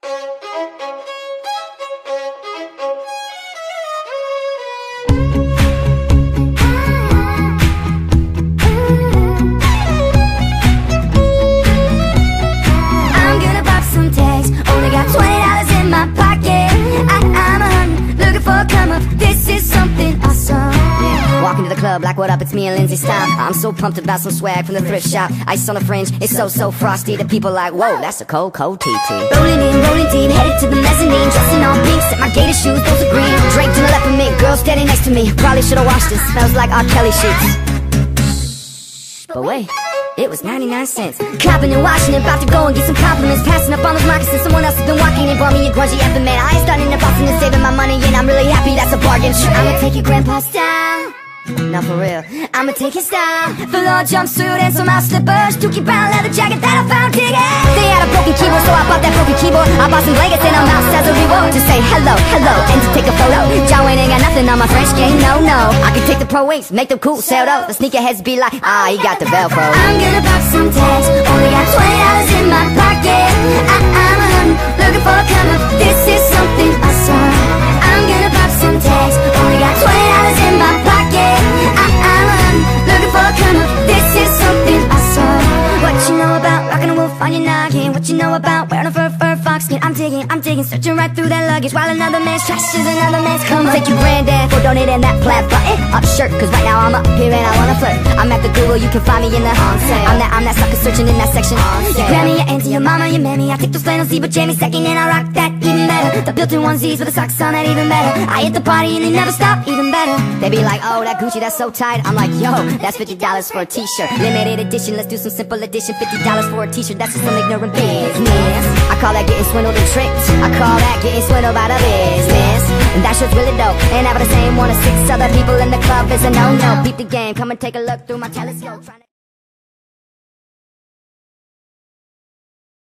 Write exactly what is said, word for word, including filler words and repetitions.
Walking to the club like, what up, it's me and Lindsay Style. I'm so pumped about some swag from the thrift shop. Ice on the fringe, it's so, so frosty. The people like, whoa, that's a cold, cold T T. Rolling in, rolling deep, headed to the mezzanine. Dressing all pink, set my gator shoes, those are green. Draped in the left of me, girl standing next to me. Probably should've washed this, smells like R. Kelly sheets. But wait, it was ninety-nine cents. Copping and washing it, about to go and get some compliments. Passing up on those moccasins, someone else has been walking and brought me a grungy effing man. I ain't starting to bossing and saving my money, and I'm really happy that's a bargain. I'ma take your grandpa style. Not for real, I'ma take your style. Velour jumpsuit and some house slippers, Dookie brown leather jacket that I found digging. They had a broken keyboard, so I bought that broken keyboard. I bought some blankets and a mouse as a reward. To say hello, hello, and to take a photo. John Wayne ain't got nothing on my French game, no, no. I can take the pro wings, make them cool, sailed up. The sneakerheads be like, ah, he got the Velcro. I'm gonna pop some tags, only got twenty dollars in my pocket. I I'm a hun, looking for a come up, this is something awesome. I'm gonna pop some tags, only got twenty dollars in my pocket. This is something awesome. What you know about rockin' a wolf on your noggin? What you know about wearing a fur, fur, fox skin? I'm digging, I'm digging, searching right through that luggage while another man's trash is another man's come. Take your granddad for donating that plaid button up shirt, cause right now I'm up here and I wanna flirt. I'm at the Google, you can find me in the on sale. I'm that, I'm that sucker searching in that section on sale. Your granny, your auntie, your mama, your mammy. I take those flannel zebra jammies second and I rock that even better. The built-in onesies with the socks on that even better. I hit the party and they never stop, even better. They be like, oh, that Gucci, that's so tight. I'm like, yo, that's fifty dollars for a t-shirt. Limited edition, let's do some simple edition. Fifty dollars for a t-shirt, that's just some ignorant business. I call that getting swindled and tricked. I call that getting swindled by the business. And that shit's really dope. And having the same one as six other people in the club is a no-no. Beat the game, come and take a look through my telescope.